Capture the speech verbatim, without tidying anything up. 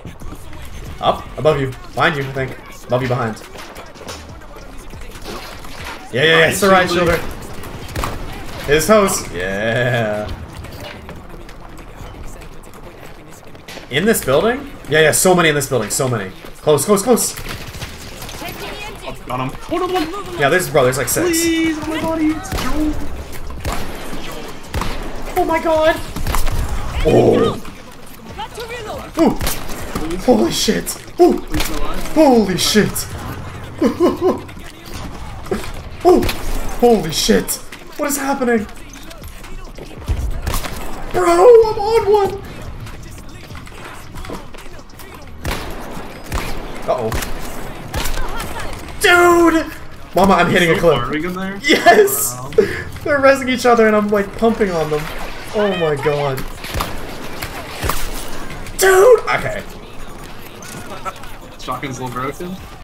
Up, above you, behind you, I think. Above you, behind. Yeah, yeah, yeah, it's the right shoulder. His toes. Yeah. In this building? Yeah, yeah, so many in this building, so many. Close, close, close. Oh, got him. Hold on, hold on. Yeah, there's, bro, there's like six. Please, oh my god, it's Joe. Oh my god. Oh. Ooh. Holy shit. Ooh. Holy shit. Oh. Holy shit. What is happening? Bro, I'm on one. Uh-oh. Dude! Mama, I'm hitting a clip. There? Yes! Wow. They're resing each other and I'm like pumping on them. Oh my god. Dude! Okay. Shotgun's a little broken.